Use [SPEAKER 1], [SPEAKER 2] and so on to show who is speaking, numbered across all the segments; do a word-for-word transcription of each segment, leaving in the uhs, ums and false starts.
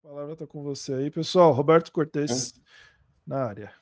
[SPEAKER 1] A palavra está com você aí, pessoal. Roberto
[SPEAKER 2] É.
[SPEAKER 1] Cortez, na área.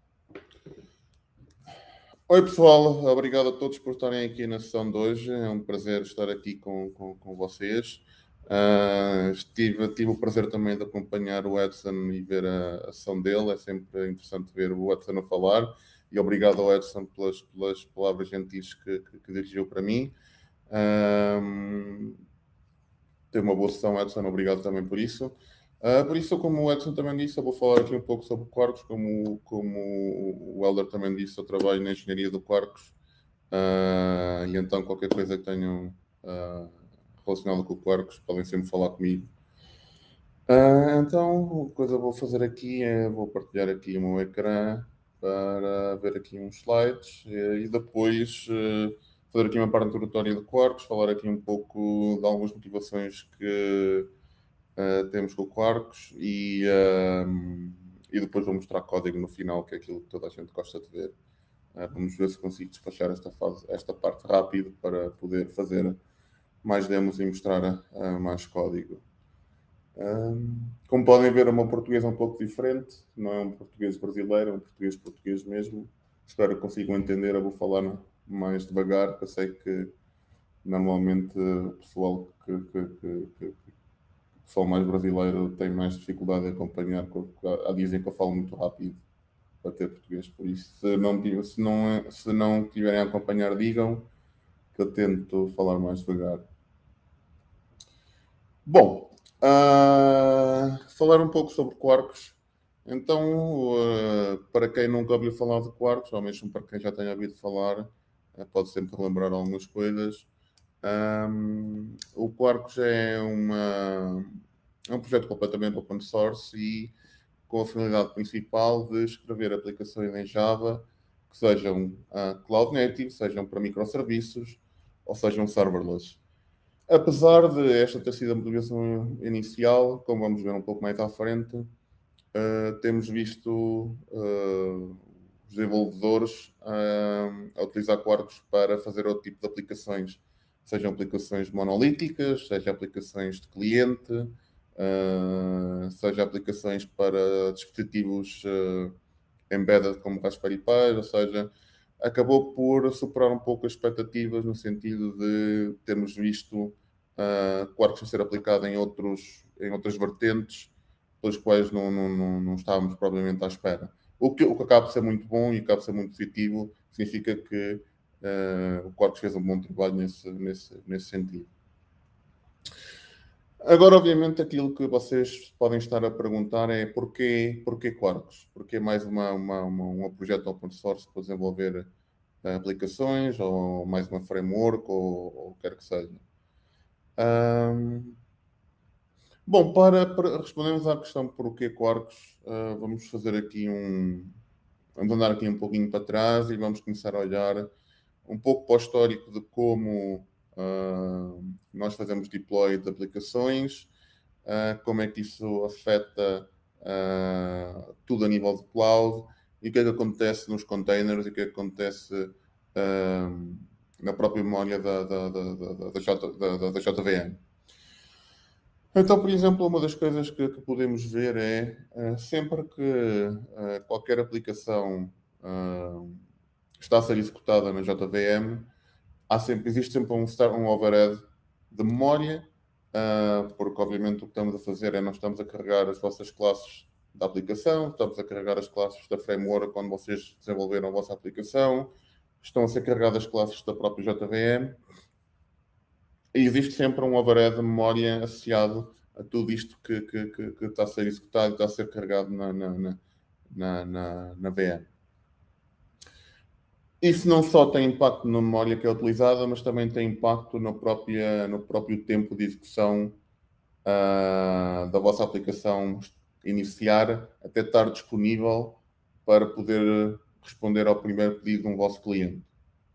[SPEAKER 2] Oi, pessoal. Obrigado a todos por estarem aqui na sessão de hoje. É um prazer estar aqui com, com, com vocês. Uh, estive, tive o prazer também de acompanhar o Edson e ver a, a sessão dele. É sempre interessante ver o Edson a falar. E obrigado ao Edson pelas, pelas palavras gentis que, que, que dirigiu para mim. Um, Teve uma boa sessão, Edson. Obrigado também por isso. Uh, por isso, como o Edson também disse, eu vou falar aqui um pouco sobre Quarkus. Como, como o Helder também disse, eu trabalho na engenharia do Quarkus. Uh, e então, qualquer coisa que tenham uh, relacionado com o Quarkus, podem sempre falar comigo. Uh, então, a coisa que eu vou fazer aqui é, vou partilhar aqui o meu ecrã para ver aqui uns slides e depois uh, fazer aqui uma parte introdutória do Quarkus, falar aqui um pouco de algumas motivações que uh, temos com o Quarkus e, uh, e depois vou mostrar código no final, que é aquilo que toda a gente gosta de ver. Uh, vamos ver se consigo despachar esta, fase, esta parte rápido para poder fazer mais demos e mostrar uh, mais código. Um, como podem ver, é um português um pouco diferente, não é um português brasileiro, é um português português mesmo. Espero que consigam entender. Eu vou falar mais devagar, porque eu sei que normalmente o pessoal que, que, que, que, o pessoal mais brasileiro tem mais dificuldade em acompanhar, porque dizem que eu falo muito rápido para ter português. Por isso, se não, se não, se não tiverem a acompanhar, digam que eu tento falar mais devagar. Bom, Uh, falar um pouco sobre Quarkus. Então, uh, para quem nunca ouviu falar de Quarkus, ou mesmo para quem já tenha ouvido falar, uh, pode sempre relembrar algumas coisas. Um, o Quarkus é, uma, é um projeto completamente open source e com a finalidade principal de escrever aplicações em Java que sejam uh, cloud native, sejam para microserviços ou sejam serverless. Apesar de esta ter sido a motivação inicial, como vamos ver um pouco mais à frente, uh, temos visto uh, os desenvolvedores uh, a utilizar Quarkus para fazer outro tipo de aplicações, sejam aplicações monolíticas, sejam aplicações de cliente, uh, sejam aplicações para dispositivos uh, embedded como Raspberry Pi, ou seja, acabou por superar um pouco as expectativas no sentido de termos visto Uh, Quarkus a ser aplicado em, outros, em outras vertentes, pelas quais não, não, não, não estávamos propriamente à espera. O que, o que acaba de ser muito bom e acaba de ser muito positivo, significa que uh, o Quarkus fez um bom trabalho nesse, nesse, nesse sentido. Agora, obviamente, aquilo que vocês podem estar a perguntar é porquê, porquê Quarkus? Porquê mais uma, uma, uma, um projeto open source para desenvolver uh, aplicações, ou mais uma framework, ou, ou quer que seja? Um, bom, para, para respondermos à questão porquê Quarkus, uh, vamos fazer aqui um... Vamos andar aqui um pouquinho para trás e vamos começar a olhar um pouco para o histórico de como uh, nós fazemos deploy de aplicações, uh, como é que isso afeta uh, tudo a nível de cloud e o que é que acontece nos containers e o que é que acontece uh, na própria memória da, da, da, da, da, da, da, da J V M. Então, por exemplo, uma das coisas que, que podemos ver é uh, sempre que uh, qualquer aplicação uh, está a ser executada na J V M, há sempre, existe sempre um, um overhead de memória, uh, porque obviamente o que estamos a fazer é nós estamos a carregar as vossas classes da aplicação, estamos a carregar as classes da framework quando vocês desenvolveram a vossa aplicação, estão a ser carregadas as classes da própria J V M, e existe sempre um overhead de memória associado a tudo isto que, que, que, que está a ser executado e está a ser carregado na, na, na, na, na V M. Isso não só tem impacto na memória que é utilizada, mas também tem impacto no, própria, no próprio tempo de execução uh, da vossa aplicação iniciar até estar disponível para poder responder ao primeiro pedido de um vosso cliente.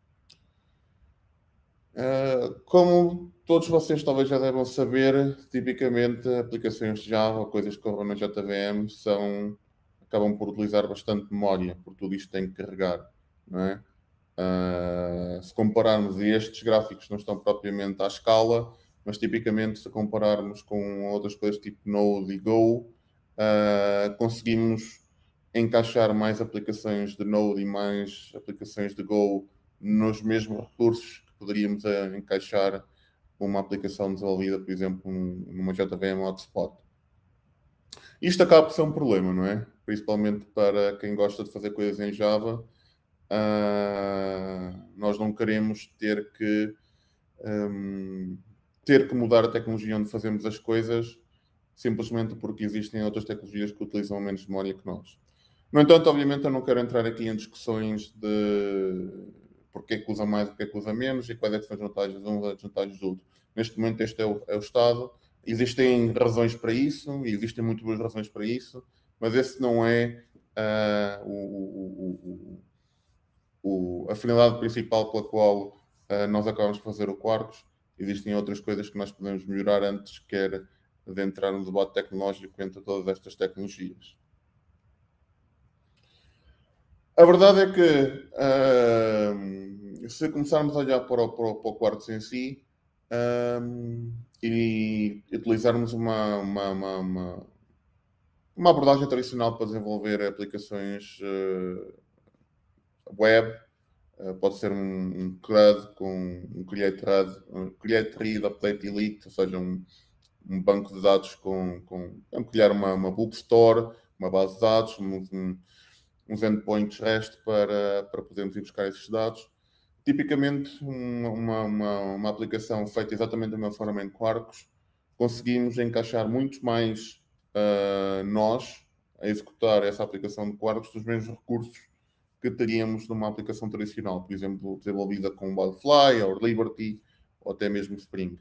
[SPEAKER 2] Uh, como todos vocês talvez já devem saber, tipicamente aplicações de Java, coisas que correm na J V M, são, acabam por utilizar bastante memória, porque tudo isto tem que carregar, não é? Uh, se compararmos, e estes gráficos não estão propriamente à escala, mas tipicamente se compararmos com outras coisas tipo Node e Go, uh, conseguimos encaixar mais aplicações de Node e mais aplicações de Go nos mesmos recursos que poderíamos uh, encaixar uma aplicação desenvolvida, por exemplo, numa J V M Hotspot. Isto acaba por ser um problema, não é? Principalmente para quem gosta de fazer coisas em Java. Uh, nós não queremos ter que um, ter que mudar a tecnologia onde fazemos as coisas simplesmente porque existem outras tecnologias que utilizam menos memória que nós. No entanto, obviamente, eu não quero entrar aqui em discussões de porque é que usa mais, porque é que usa menos e quais é que são as vantagens de um e as vantagens do outro. Neste momento, este é o, é o estado. Existem razões para isso, e existem muito boas razões para isso, mas esse não é uh, o, o, o, a finalidade principal pela qual uh, nós acabamos de fazer o Quarkus. Existem outras coisas que nós podemos melhorar antes, quer de entrar no debate tecnológico entre todas estas tecnologias. A verdade é que, uh, se começarmos a olhar para o, para o, para o Quarkus em si, uh, e utilizarmos uma, uma, uma, uma, uma abordagem tradicional para desenvolver aplicações uh, web, uh, pode ser um, um C R U D com um Create Read, um Create Read, Update Delete, ou seja, um, um banco de dados com, com vamos criar uma, uma bookstore, uma base de dados, um, um, uns endpoints REST para, para podermos ir buscar esses dados. Tipicamente, uma, uma, uma aplicação feita exatamente da mesma forma em Quarkus, conseguimos encaixar muito mais uh, nós a executar essa aplicação de Quarkus dos mesmos recursos que teríamos numa aplicação tradicional, por exemplo, desenvolvida com Wildfly, ou Liberty, ou até mesmo Spring.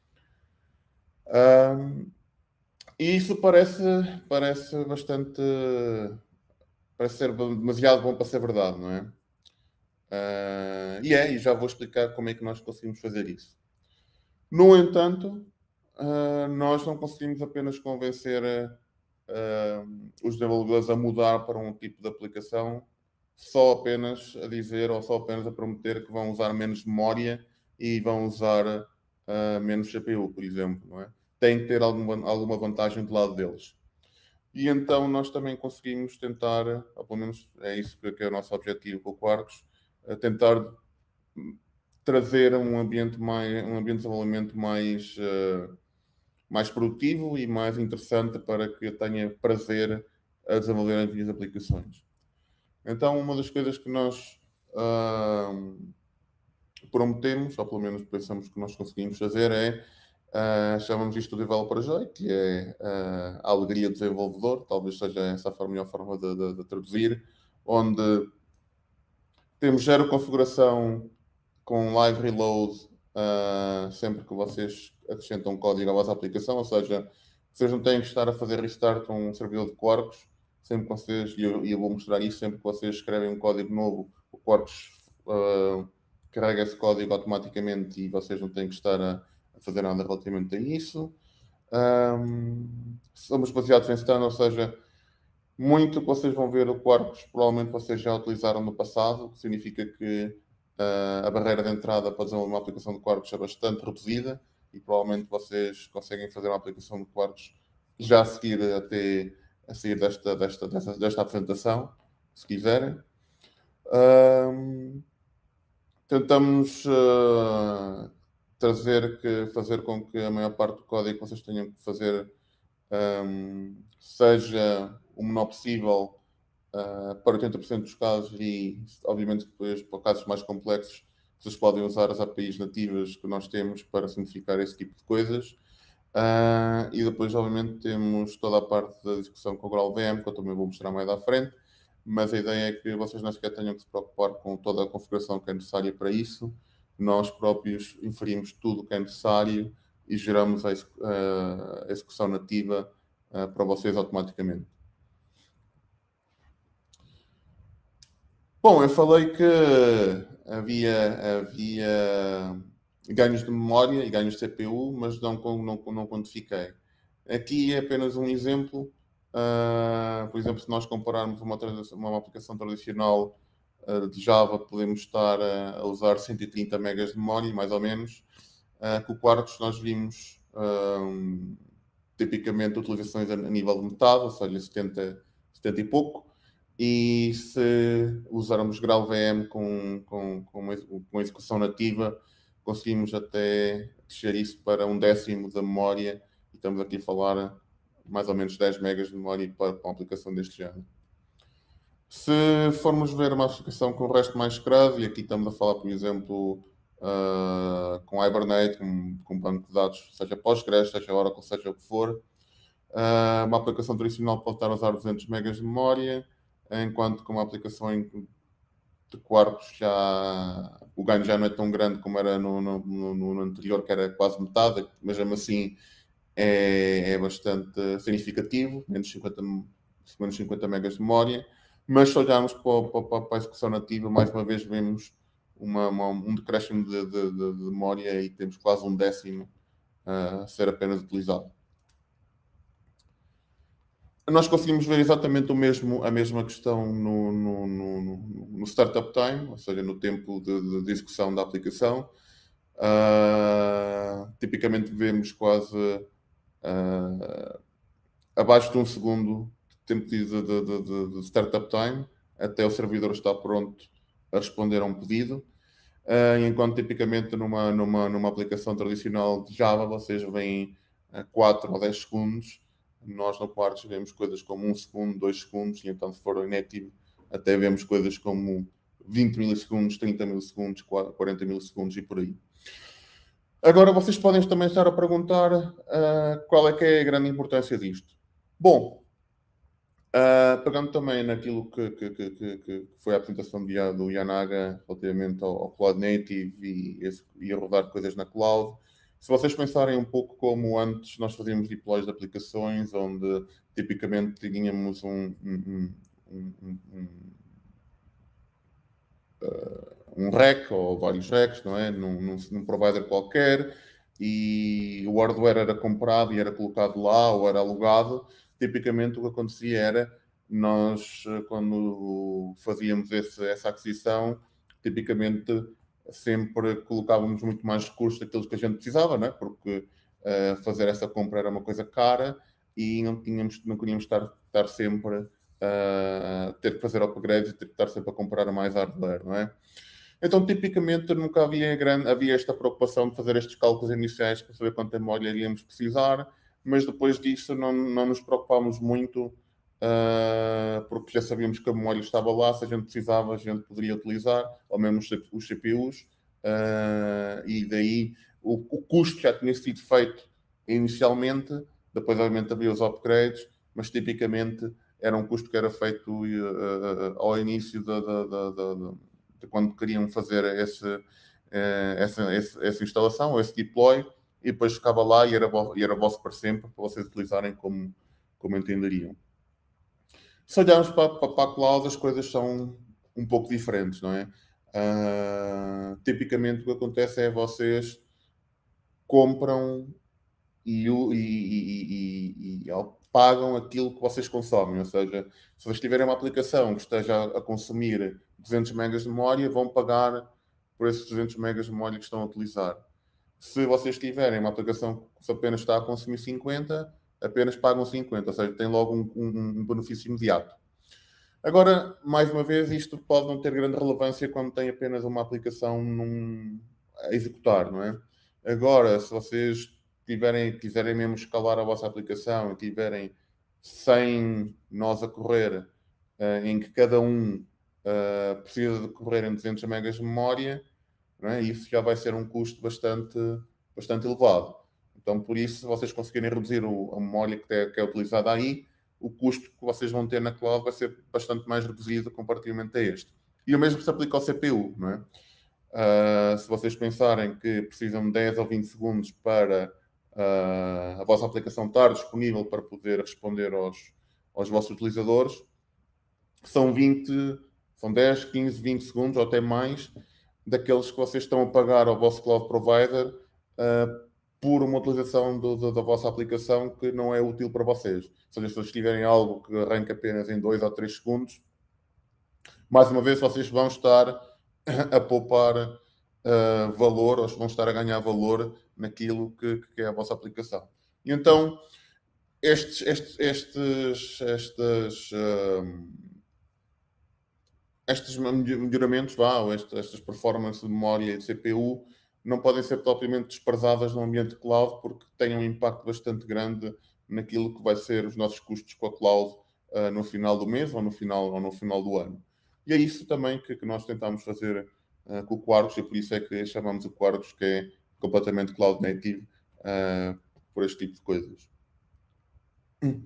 [SPEAKER 2] Um, e isso parece, parece bastante... parece ser demasiado bom para ser verdade, não é? Uh, e é, e já vou explicar como é que nós conseguimos fazer isso. No entanto, uh, nós não conseguimos apenas convencer uh, os desenvolvedores a mudar para um tipo de aplicação só apenas a dizer ou só apenas a prometer que vão usar menos memória e vão usar uh, menos C P U, por exemplo, não é? Tem que ter alguma, alguma vantagem do lado deles. E então nós também conseguimos tentar, ou pelo menos é isso que é o nosso objetivo com o Quarkus, tentar trazer um ambiente, mais, um ambiente de desenvolvimento mais, uh, mais produtivo e mais interessante para que eu tenha prazer a desenvolver as minhas aplicações. Então, uma das coisas que nós uh, prometemos, ou pelo menos pensamos que nós conseguimos fazer, é Uh, chamamos isto de Developer Joy, que é uh, a alegria do desenvolvedor, talvez seja essa a melhor forma de, de, de traduzir, onde temos zero configuração com live reload uh, sempre que vocês acrescentam código à vossa aplicação, ou seja, vocês não têm que estar a fazer restart um servidor de Quarkus, sempre que vocês, e eu, eu vou mostrar isso, sempre que vocês escrevem um código novo, o Quarkus uh, carrega esse código automaticamente e vocês não têm que estar a fazer nada relativamente a isso. Um, somos baseados em standard, ou seja, muito que vocês vão ver o Quarkus provavelmente vocês já utilizaram no passado, o que significa que uh, a barreira de entrada para desenvolver uma aplicação de Quarkus é bastante reduzida e provavelmente vocês conseguem fazer uma aplicação de Quarkus já a seguir até a sair desta, desta, desta, desta apresentação, se quiserem. Um, tentamos uh, trazer que, fazer com que a maior parte do código que vocês tenham que fazer um, seja o menor possível uh, para oitenta por cento dos casos e, obviamente, depois, para casos mais complexos, vocês podem usar as A P Is nativas que nós temos para simplificar esse tipo de coisas. Uh, e depois, obviamente, temos toda a parte da discussão com o GraalVM, que eu também vou mostrar mais à frente, mas a ideia é que vocês não sequer tenham que se preocupar com toda a configuração que é necessária para isso. Nós próprios inferimos tudo o que é necessário e geramos a execução nativa uh, para vocês automaticamente. Bom, eu falei que havia, havia ganhos de memória e ganhos de C P U, mas não, não, não quantifiquei. Aqui é apenas um exemplo. Uh, por exemplo, se nós compararmos uma, uma aplicação tradicional uh, de Java, podemos estar a, a usar cento e trinta megas de memória, mais ou menos. uh, que o Quartz nós vimos um, tipicamente utilizações a nível de metade, ou seja, setenta, setenta e pouco, e se usarmos Graal V M com, com, com, uma, com uma execução nativa, conseguimos até descer isso para um décimo da memória, e estamos aqui a falar mais ou menos dez megas de memória para, para uma aplicação deste género. Se formos ver uma aplicação com o resto mais crado, e aqui estamos a falar, por exemplo, uh, com Hibernate, com, com banco de dados, seja Postgres, seja Oracle, seja o que for, uh, uma aplicação tradicional pode estar a usar duzentos megas de memória, enquanto que uma aplicação em, de quartos já o ganho já não é tão grande como era no, no, no, no anterior, que era quase metade, mas mesmo assim é, é bastante significativo, menos cinquenta, menos cinquenta megas de memória. Mas se olharmos para, para, para a execução nativa, mais uma vez vemos uma, uma, um decréscimo de, de, de, de memória e temos quase um décimo uh, a ser apenas utilizado. Nós conseguimos ver exatamente o mesmo, a mesma questão no, no, no, no startup time, ou seja, no tempo de, de execução da aplicação. Uh, tipicamente vemos quase uh, abaixo de um segundo de tempo de, de, de, de startup time até o servidor estar pronto a responder a um pedido. Uh, enquanto tipicamente numa, numa, numa aplicação tradicional de Java vocês veem uh, quatro ou dez segundos. Nós no Quartz vemos coisas como um segundo, dois segundos, e então se for inativo até vemos coisas como vinte milissegundos, trinta milissegundos, quarenta milissegundos e por aí. Agora vocês podem também estar a perguntar uh, qual é que é a grande importância disto. Bom, uh, pegando também naquilo que, que, que, que foi a apresentação do Yanaga relativamente ao, ao Cloud Native e, e a rodar coisas na cloud, se vocês pensarem um pouco como antes nós fazíamos deploys de aplicações, onde tipicamente tínhamos um, um, um, um, um, uh, um rack ou vários racks, não é? Num, num, num provider qualquer, e o hardware era comprado e era colocado lá ou era alugado. Tipicamente o que acontecia era, nós quando fazíamos esse, essa aquisição, tipicamente sempre colocávamos muito mais recursos daqueles que a gente precisava, não é? Porque uh, fazer essa compra era uma coisa cara e não, tínhamos, não queríamos estar, estar sempre a uh, ter que fazer upgrades e ter que estar sempre a comprar mais hardware, não é? Então, tipicamente, nunca havia, grande, havia esta preocupação de fazer estes cálculos iniciais para saber quanta memória iríamos precisar, mas depois disso não, não nos preocupámos muito, uh, porque já sabíamos que a memória estava lá, se a gente precisava, a gente poderia utilizar, ou mesmo os, os C P Us, uh, e daí o, o custo já tinha sido feito inicialmente, depois obviamente havia os upgrades, mas tipicamente era um custo que era feito uh, uh, ao início da... da, da, da, da quando queriam fazer esse, essa, essa, essa instalação, esse deploy, e depois ficava lá e era, e era vosso para sempre, para vocês utilizarem como, como entenderiam. Se olharmos para, para, para a cloud, as coisas são um pouco diferentes, não é? Uh, tipicamente o que acontece é vocês compram e, e, e, e, e pagam aquilo que vocês consomem, ou seja, se vocês tiverem uma aplicação que esteja a consumir duzentos megas de memória, vão pagar por esses duzentos megas de memória que estão a utilizar. Se vocês tiverem uma aplicação que apenas está a consumir cinquenta, apenas pagam cinquenta, ou seja, tem logo um, um, um benefício imediato. Agora, mais uma vez, isto pode não ter grande relevância quando tem apenas uma aplicação num, a executar, não é? Agora, se vocês tiverem, quiserem mesmo escalar a vossa aplicação e tiverem cem nós a correr, uh, em que cada um uh, precisa de correr em duzentos megas de memória, não é? Isso já vai ser um custo bastante, bastante elevado. Então, por isso, se vocês conseguirem reduzir o, a memória que é, que é utilizada aí, o custo que vocês vão ter na cloud vai ser bastante mais reduzido comparativamente a este. E o mesmo se aplica ao C P U, não é? Uh, se vocês pensarem que precisam de dez ou vinte segundos para uh, a vossa aplicação estar disponível para poder responder aos, aos vossos utilizadores, são vinte, são dez, quinze, vinte segundos ou até mais daqueles que vocês estão a pagar ao vosso cloud provider uh, por uma utilização do, do, da vossa aplicação que não é útil para vocês. Ou seja, se vocês tiverem algo que arranca apenas em dois ou três segundos, mais uma vez vocês vão estar a poupar uh, valor, ou vão estar a ganhar valor naquilo que, que é a vossa aplicação. E então, estes, estes, estes, estes, um, estes melhoramentos, vá, ou estes, estas performances de memória e de C P U, não podem ser propriamente desprezadas no ambiente cloud, porque têm um impacto bastante grande naquilo que vai ser os nossos custos com a cloud uh, no final do mês ou no final, ou no final do ano. E é isso também que, que nós tentamos fazer uh, com o Quarkus, e por isso é que chamamos o Quarkus, que é completamente cloud native, uh, por este tipo de coisas. Hum.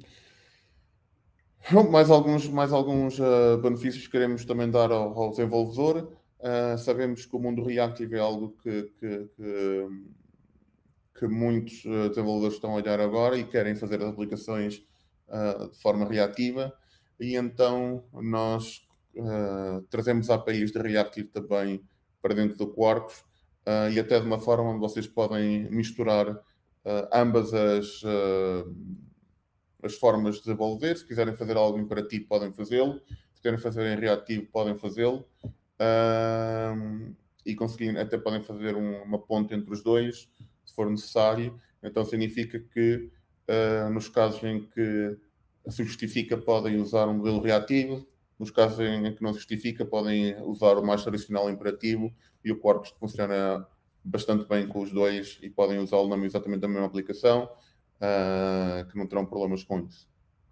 [SPEAKER 2] Mais alguns, mais alguns uh, benefícios que queremos também dar ao, ao desenvolvedor. Uh, sabemos que o mundo reactive é algo que, que, que, que muitos uh, desenvolvedores estão a olhar agora e querem fazer as aplicações uh, de forma reativa. E então nós uh, trazemos A P Is de Reactive também para dentro do Quarkus uh, e até de uma forma onde vocês podem misturar uh, ambas as... Uh, as formas de desenvolver. Se quiserem fazer algo imperativo, podem fazê-lo. Se quiserem fazer em reativo, podem fazê-lo. Um, e conseguir, até podem fazer um, uma ponte entre os dois, se for necessário. Então significa que uh, nos casos em que se justifica, podem usar um modelo reativo. Nos casos em que não se justifica, podem usar o mais tradicional imperativo, e o Quarkus funciona bastante bem com os dois e podem usá-lo na exatamente na mesma aplicação. Uh, que não terão problemas com isso.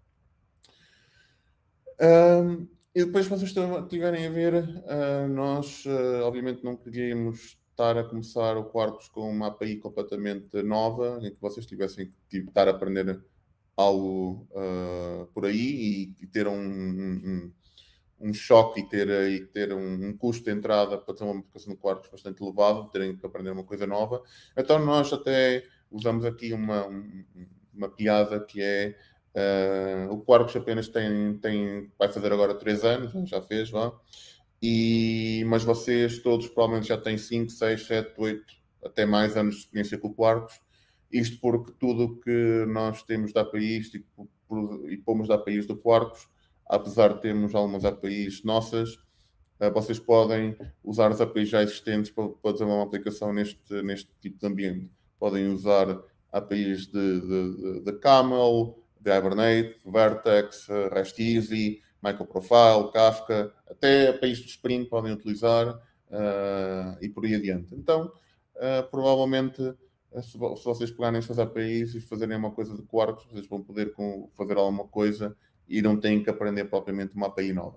[SPEAKER 2] Um, e depois, se vocês estiverem a ver, uh, nós uh, obviamente não queríamos estar a começar o Quarkus com uma A P I completamente nova, em que vocês tivessem que estar a aprender algo uh, por aí e, e ter um, um, um choque e ter, e ter um, um custo de entrada para ter uma aplicação de Quarkus bastante elevado, terem que aprender uma coisa nova. Então nós até usamos aqui uma, uma piada que é uh, o Quarkus apenas tem, tem, vai fazer agora três anos, já fez, vá, e, mas vocês todos provavelmente já têm cinco, seis, sete, oito, até mais anos de experiência com o Quarkus. Isto porque tudo que nós temos de A P Is e, e pomos de A P Is do Quarkus, apesar de termos algumas A P Is nossas, vocês podem usar as A P Is já existentes para, para desenvolver uma aplicação neste, neste tipo de ambiente. Podem usar A P Is de, de, de Camel, de Hibernate, Vertex, REST Easy, Microprofile, Kafka, até A P Is de Spring podem utilizar uh, e por aí adiante. Então, uh, provavelmente, se, se vocês pegarem estas A P Is e fazerem uma coisa de Quarkus, vocês vão poder com, fazer alguma coisa e não têm que aprender propriamente uma A P I nova.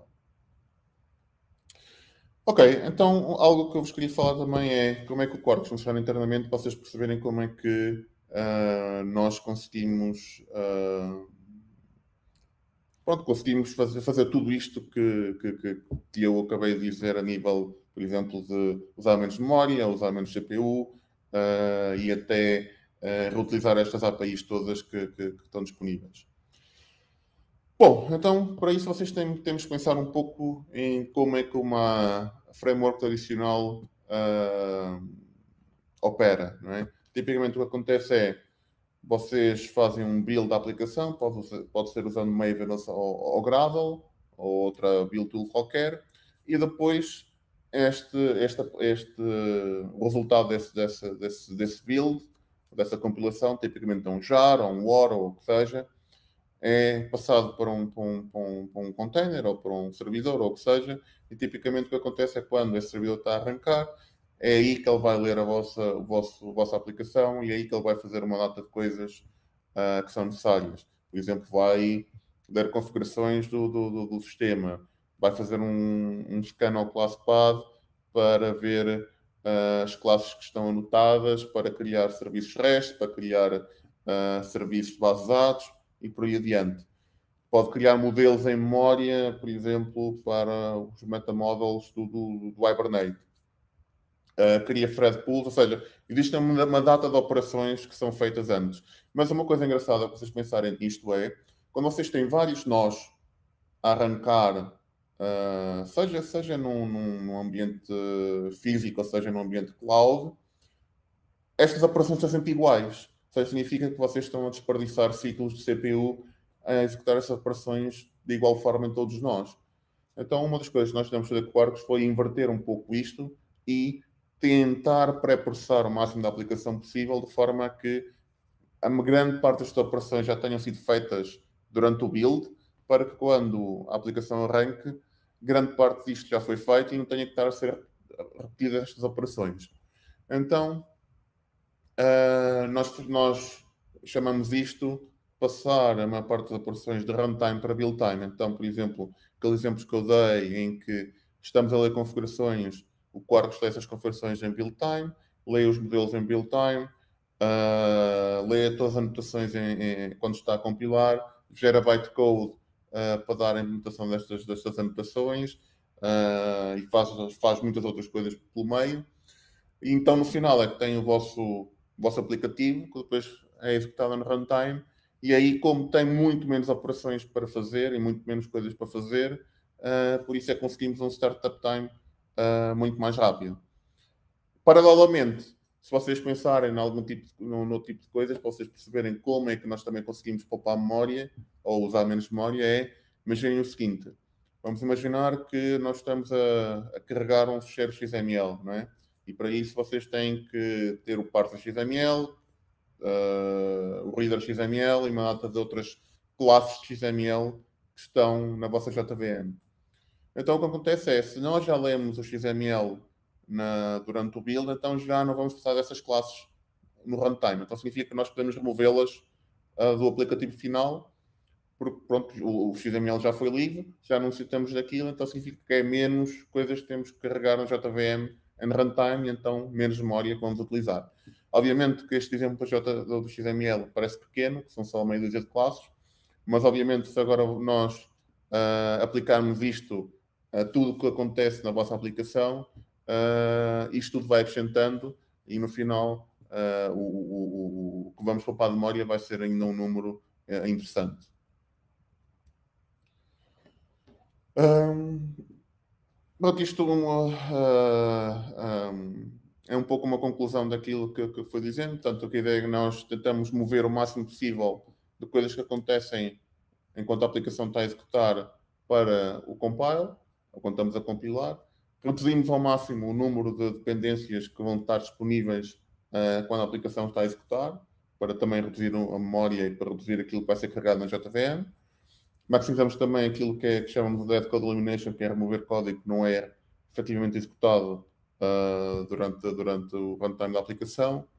[SPEAKER 2] Ok, então algo que eu vos queria falar também é como é que o Quarkus funciona internamente, para vocês perceberem como é que uh, nós conseguimos, uh, pronto, conseguimos fazer, fazer tudo isto que, que, que eu acabei de dizer a nível, por exemplo, de usar menos memória, usar menos C P U uh, e até uh, reutilizar estas A P Is todas que, que, que estão disponíveis. Bom, então, para isso vocês têm, temos que pensar um pouco em como é que uma framework tradicional uh, opera, não é? Tipicamente o que acontece é, vocês fazem um build da aplicação, pode, pode ser usando Maven ou, ou Gradle, ou outra build tool qualquer, e depois este, este, este resultado desse, desse, desse, desse build, dessa compilação, tipicamente um jar, ou um war, ou o que seja, é passado para um, para, um, para, um, para um container ou para um servidor ou o que seja, e tipicamente o que acontece é quando esse servidor está a arrancar, é aí que ele vai ler a vossa, a vossa, a vossa aplicação e é aí que ele vai fazer uma data de coisas uh, que são necessárias. Por exemplo, vai ler configurações do, do, do, do sistema, vai fazer um, um scan ao ClassPath para ver uh, as classes que estão anotadas, para criar serviços REST, para criar uh, serviços de base de dados, e por aí adiante. Pode criar modelos em memória, por exemplo, para os metamodels do, do, do Hibernate. Uh, cria thread pools, ou seja, existe uma, uma data de operações que são feitas antes. Mas uma coisa engraçada para vocês pensarem nisto é, quando vocês têm vários nós a arrancar, uh, seja, seja num, num, num ambiente físico, ou seja num ambiente cloud, estas operações são sempre iguais. Ou seja, significa que vocês estão a desperdiçar ciclos de C P U a executar essas operações de igual forma em todos nós. Então, uma das coisas que nós tivemos que fazer com o Quarkus foi inverter um pouco isto e tentar pré-processar o máximo da aplicação possível, de forma a que a grande parte das operações já tenham sido feitas durante o build, para que quando a aplicação arranque, grande parte disto já foi feito e não tenha que estar a ser repetidas estas operações. Então, uh, nós, nós chamamos isto passar a maior parte das operações de runtime para build time. Então, por exemplo, aqueles exemplos que eu dei em que estamos a ler configurações, o Quarkus lê essas configurações em build time, lê os modelos em build time, uh, lê todas as anotações em, em, quando está a compilar, gera bytecode uh, para dar a implementação destas, destas anotações uh, e faz, faz muitas outras coisas pelo meio. E então, no final, é que tem o vosso, o vosso aplicativo, que depois é executado no runtime. E aí, como tem muito menos operações para fazer e muito menos coisas para fazer, uh, por isso é que conseguimos um startup time uh, muito mais rápido. Paralelamente, se vocês pensarem em algum tipo, no, no tipo de coisas, para vocês perceberem como é que nós também conseguimos poupar memória ou usar menos memória, é, imaginem o seguinte, vamos imaginar que nós estamos a, a carregar um ficheiro X M L, não é? E para isso vocês têm que ter o parser X M L, uh, o reader X M L e uma data de outras classes de X M L que estão na vossa J V M. Então o que acontece é, se nós já lemos o X M L na, durante o build, então já não vamos precisar dessas classes no runtime. Então significa que nós podemos removê-las uh, do aplicativo final, porque pronto, o, o X M L já foi livre, já não necessitamos daquilo, então significa que é menos coisas que temos que carregar no J V M em runtime, e então menos memória que vamos utilizar. Obviamente que este exemplo do, J, do X M L parece pequeno, que são só meia dúzia de classes, mas obviamente se agora nós uh, aplicarmos isto a tudo o que acontece na vossa aplicação, uh, isto tudo vai acrescentando e no final uh, o, o, o, o que vamos poupar de memória vai ser ainda um número uh, interessante. Um, Pronto, isto uh, uh, um, é um pouco uma conclusão daquilo que, que foi dizendo. Portanto, a ideia é que nós tentamos mover o máximo possível de coisas que acontecem enquanto a aplicação está a executar para o compile, ou quando estamos a compilar. Reduzimos ao máximo o número de dependências que vão estar disponíveis uh, quando a aplicação está a executar, para também reduzir a memória e para reduzir aquilo que vai ser carregado na J V M. Maximizamos também aquilo que, é, que chamamos de Dead Code Elimination, que é remover código que não é efetivamente executado uh, durante, durante o runtime da aplicação.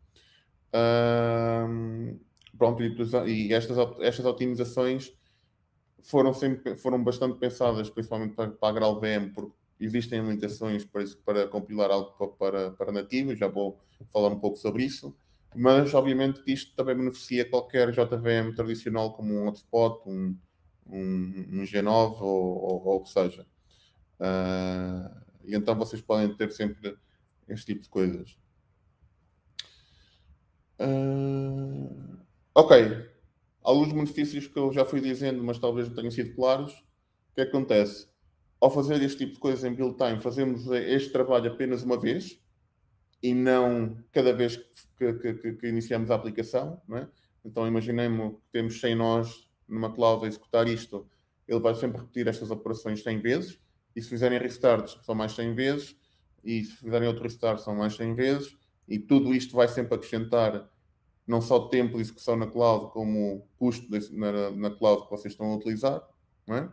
[SPEAKER 2] Uh, pronto, e, e estas, estas optimizações foram, sempre, foram bastante pensadas, principalmente para, para a GraalVM, porque existem limitações para, isso, para compilar algo para, para, para nativo, já vou falar um pouco sobre isso. Mas, obviamente, que isto também beneficia qualquer J V M tradicional, como um hotspot, um um, um G nove ou, ou, ou o que seja. Uh, e então vocês podem ter sempre este tipo de coisas. Uh, ok. Alguns benefícios que eu já fui dizendo, mas talvez não tenham sido claros. O que acontece? Ao fazer este tipo de coisas em build time, fazemos este trabalho apenas uma vez e não cada vez que, que, que, que iniciamos a aplicação. Não é? Então imaginemos que temos cem nós numa cloud a executar isto, ele vai sempre repetir estas operações cem vezes, e se fizerem restarts são mais cem vezes, e se fizerem outro restart são mais cem vezes, e tudo isto vai sempre acrescentar não só tempo de execução na cloud, como custo de, na, na cloud que vocês estão a utilizar. Não é?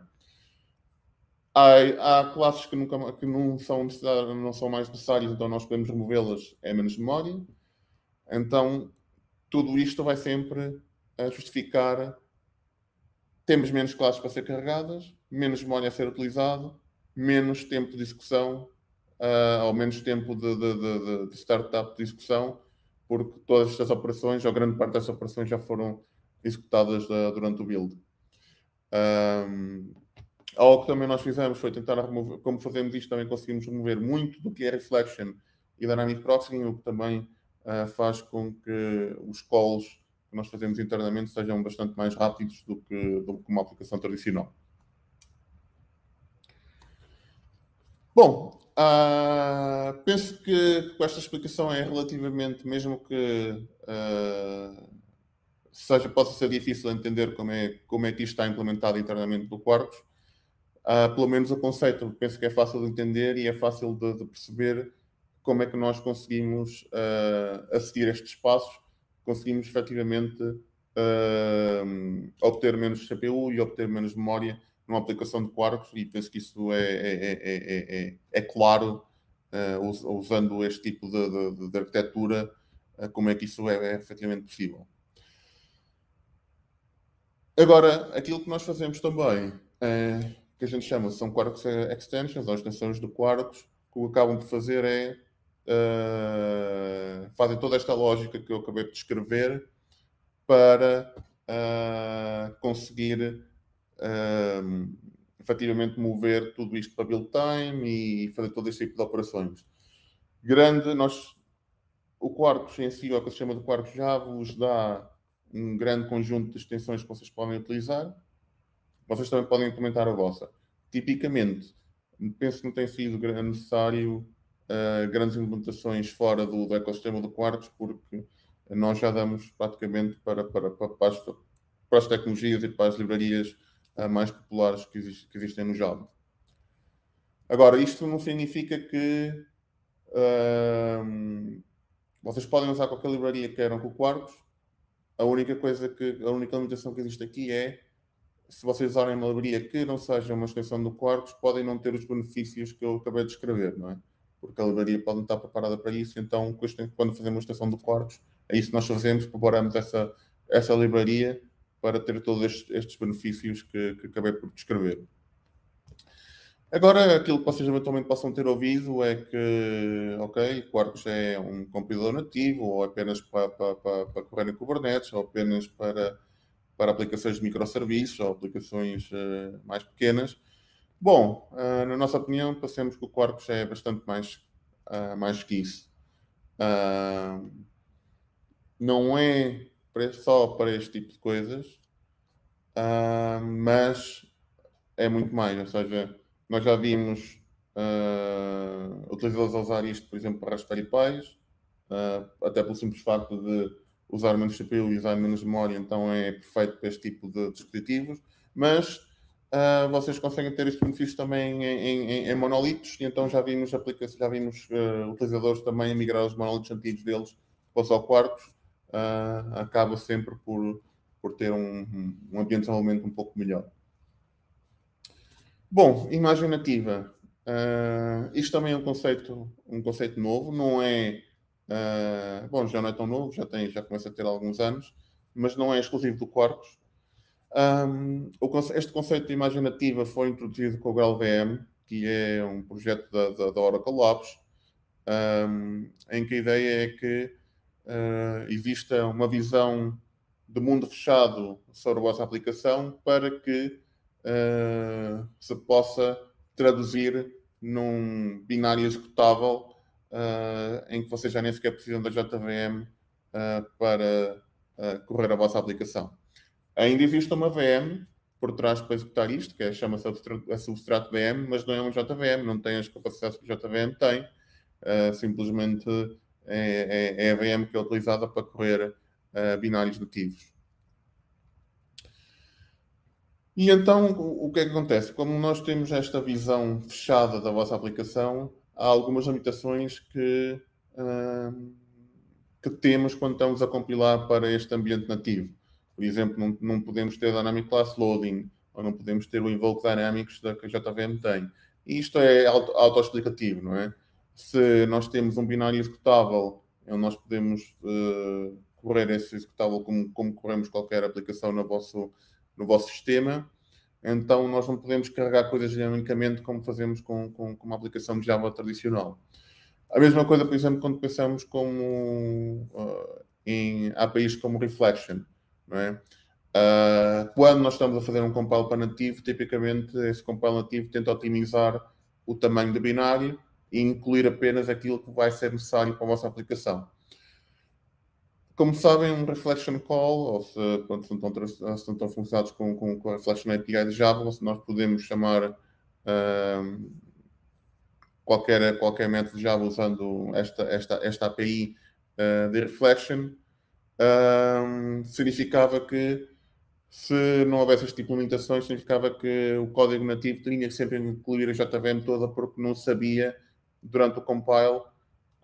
[SPEAKER 2] Há, há classes que, nunca, que não, são não são mais necessárias, então nós podemos removê-las, é menos memória. Então, tudo isto vai sempre a justificar temos menos classes para ser carregadas, menos memória a ser utilizado, menos tempo de execução, uh, ou menos tempo de, de, de, de startup de execução, porque todas estas operações, ou grande parte destas operações, já foram executadas uh, durante o build. Um, algo que também nós fizemos foi tentar remover, como fazemos isto, também conseguimos remover muito do que é reflection e dynamic proxying, o que também uh, faz com que os calls que nós fazemos internamente sejam bastante mais rápidos do que, do que uma aplicação tradicional. Bom, uh, penso que com esta explicação é relativamente, mesmo que uh, seja, possa ser difícil entender como é, como é que isto está implementado internamente do Quarkus, uh, pelo menos o conceito penso que é fácil de entender e é fácil de, de perceber como é que nós conseguimos, uh, a seguir estes passos, conseguimos efetivamente uh, obter menos C P U e obter menos memória numa aplicação de Quarkus, e penso que isso é, é, é, é, é claro, uh, usando este tipo de, de, de arquitetura, uh, como é que isso é, é efetivamente possível. Agora, aquilo que nós fazemos também, é, que a gente chama, são Quarkus Extensions, ou extensões do Quarkus, que o que acabam por fazer é uh, fazem toda esta lógica que eu acabei de descrever para uh, conseguir uh, efetivamente mover tudo isto para build time e fazer todo este tipo de operações. Grande, nós, o Quarkus em si, o ecossistema do Quarkus já vos dá um grande conjunto de extensões que vocês podem utilizar. Vocês também podem implementar a vossa. Tipicamente, penso que não tem sido necessário uh, grandes implementações fora do, do ecossistema do Quarkus, porque nós já damos praticamente para, para, para, para, as, para as tecnologias e para as livrarias uh, mais populares que, existe, que existem no Java. Agora, isto não significa que uh, vocês podem usar qualquer livraria que queiram com o Quarkus. A única coisa que, a única limitação que existe aqui é, se vocês usarem uma livraria que não seja uma extensão do Quarkus, podem não ter os benefícios que eu acabei de descrever, não é? Porque a livraria pode não estar preparada para isso, então quando fazemos uma extensão do Quarkus, é isso que nós fazemos, preparamos essa, essa livraria para ter todos estes, estes benefícios que, que acabei por descrever. Agora, aquilo que vocês eventualmente possam ter ouvido é que, ok, Quarkus é um compilador nativo, ou apenas para, para, para, para correr em Kubernetes, ou apenas para, para aplicações de microserviços, ou aplicações uh, mais pequenas. Bom, uh, na nossa opinião, pensamos que o Quarkus é bastante mais, uh, mais que isso. Uh, não é só para este tipo de coisas, uh, mas é muito mais, ou seja, nós já vimos uh, utilizadores a usar isto, por exemplo, para Raspberry Pis, uh, até pelo simples facto de usar menos C P U e usar menos memória, então é perfeito para este tipo de dispositivos, mas uh, vocês conseguem ter estes benefícios também em, em, em monolitos, e então já vimos, já vimos uh, utilizadores também a migrar os monolitos antigos deles para os Quarkus, uh, acaba sempre por, por ter um, um ambiente de desenvolvimento um pouco melhor. Bom, imagem nativa. Uh, isto também é um conceito, um conceito novo, não é... Uh, bom, já não é tão novo, já, tem, já começa a ter alguns anos, mas não é exclusivo do Quarkus. Um, este conceito de imagem nativa foi introduzido com o GraalVM, que é um projeto da, da, da Oracle Labs, um, em que a ideia é que uh, exista uma visão de mundo fechado sobre a vossa aplicação para que Uh, se possa traduzir num binário executável uh, em que vocês já nem sequer precisam da J V M uh, para uh, correr a vossa aplicação. Ainda existe uma V M por trás para executar isto, que é, chama-se a Substrato V M, mas não é um J V M, não tem as capacidades que o J V M tem, uh, simplesmente é, é, é a V M que é utilizada para correr uh, binários nativos. E então, o que é que acontece? Como nós temos esta visão fechada da vossa aplicação, há algumas limitações que, hum, que temos quando estamos a compilar para este ambiente nativo. Por exemplo, não, não podemos ter Dynamic Class Loading, ou não podemos ter o Invoke Dynamics da que a J V M tem. E isto é auto-explicativo, não é? Se nós temos um binário executável, nós podemos uh, correr esse executável como, como corremos qualquer aplicação no vosso no vosso sistema, então nós não podemos carregar coisas dinamicamente como fazemos com, com, com uma aplicação de Java tradicional. A mesma coisa, por exemplo, quando pensamos como, uh, em A P Is como Reflection. Não é? Uh, quando nós estamos a fazer um compile para nativo, tipicamente esse compile nativo tenta otimizar o tamanho do binário e incluir apenas aquilo que vai ser necessário para a vossa aplicação. Como sabem, um Reflection Call, ou se, quando se estão, se estão funcionados com, com, com a Reflection A P I de Java, nós podemos chamar uh, qualquer, qualquer método de Java usando esta, esta, esta A P I uh, de Reflection. Uh, significava que, se não houvesse este tipo de limitações, significava que o código nativo tinha que sempre incluir a J V M toda, porque não sabia, durante o compile,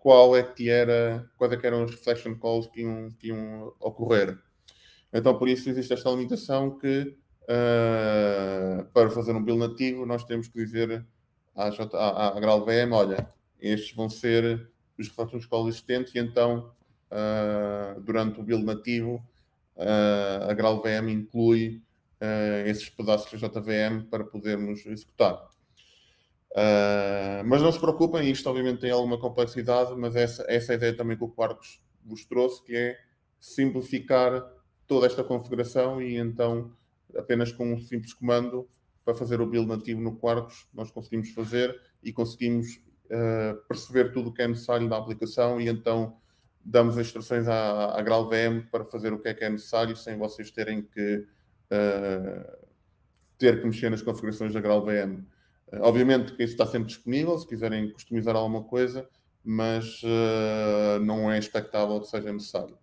[SPEAKER 2] qual é que era, quais é que eram os reflection calls que iam, que iam ocorrer. Então, por isso, existe esta limitação que, uh, para fazer um build nativo, nós temos que dizer à, J, à, à GraalVM, olha, estes vão ser os reflection calls existentes, e então, uh, durante o build nativo, uh, a GraalVM inclui uh, esses pedaços da J V M para podermos executar. Uh, mas não se preocupem, isto obviamente tem alguma complexidade, mas essa, essa é a ideia também que o Quarkus vos trouxe, que é simplificar toda esta configuração, e então apenas com um simples comando para fazer o build nativo no Quarkus nós conseguimos fazer e conseguimos uh, perceber tudo o que é necessário da aplicação, e então damos as instruções à, à GraalVM para fazer o que é que é necessário sem vocês terem que uh, ter que mexer nas configurações da GraalVM. Obviamente que isso está sempre disponível, se quiserem customizar alguma coisa, mas uh, não é expectável que seja necessário.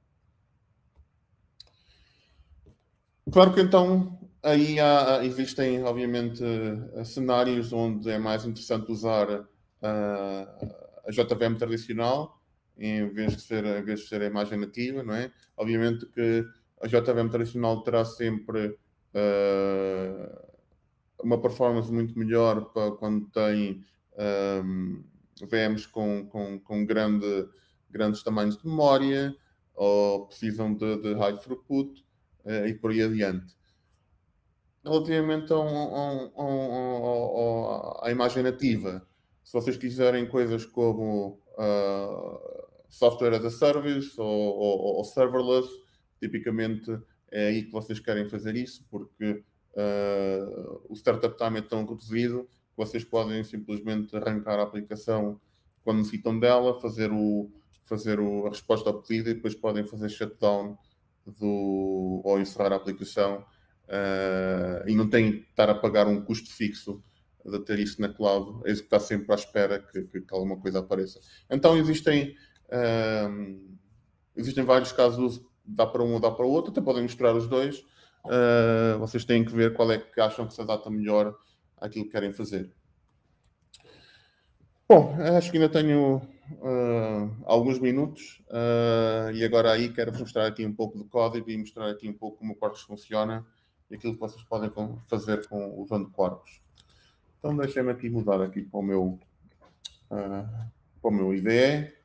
[SPEAKER 2] Claro que então aí há, existem, obviamente, uh, cenários onde é mais interessante usar uh, a J V M tradicional em vez de ser, em vez de ser a imagem nativa, não é? Obviamente que a J V M tradicional terá sempre uh, uma performance muito melhor para quando tem um, V Ms com, com, com grande, grandes tamanhos de memória, ou precisam de, de high throughput, uh, e por aí adiante. Relativamente a, um, a, um, a, a imagem nativa, se vocês quiserem coisas como uh, software as a service ou, ou, ou serverless, tipicamente é aí que vocês querem fazer isso, porque Uh, o startup time é tão reduzido que vocês podem simplesmente arrancar a aplicação quando necessitam dela, fazer, o, fazer o, a resposta ao pedido, e depois podem fazer shutdown do, ou encerrar a aplicação, uh, e não têm que estar a pagar um custo fixo de ter isso na cloud, é isso que está sempre à espera que, que, que alguma coisa apareça. Então existem, uh, existem vários casos, dá para um ou dá para o outro, até podem misturar os dois. Uh, vocês têm que ver qual é que acham que se adapta melhor àquilo que querem fazer. Bom, acho que ainda tenho uh, alguns minutos, uh, e agora aí quero mostrar aqui um pouco de código e mostrar aqui um pouco como o Quarkus funciona e aquilo que vocês podem fazer com, usando Quarkus. Então deixem-me aqui mudar aqui para o meu, uh, para o meu I D E.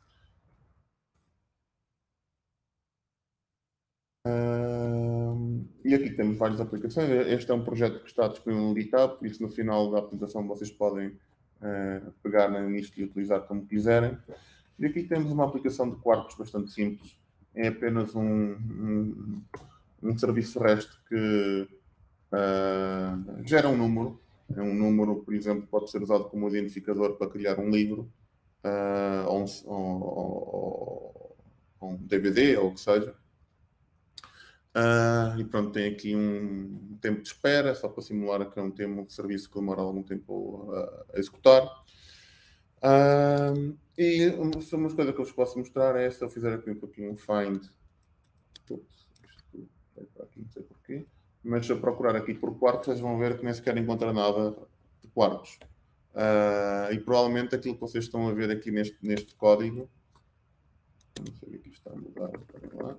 [SPEAKER 2] Uh, e aqui temos várias aplicações. Este é um projeto que está disponível no GitHub, por isso no final da apresentação vocês podem uh, pegar nisto e utilizar como quiserem. E aqui temos uma aplicação de Quarkus bastante simples. É apenas um, um, um serviço REST que uh, gera um número. É um número, por exemplo, pode ser usado como identificador para criar um livro, uh, ou, um, ou, ou um D V D, ou o que seja. Uh, e pronto, tem aqui um tempo de espera, só para simular que é um, tempo, um serviço que demora algum tempo a, a executar. Uh, e uma, uma coisa que eu vos posso mostrar é, se eu fizer aqui um pouquinho um find, ups, isto vai para aqui, não sei porquê, mas se eu procurar aqui por quartos, vocês vão ver que nem sequer encontra nada de quartos. Uh, e provavelmente aquilo que vocês estão a ver aqui neste, neste código, não sei o que está a mudar, lá.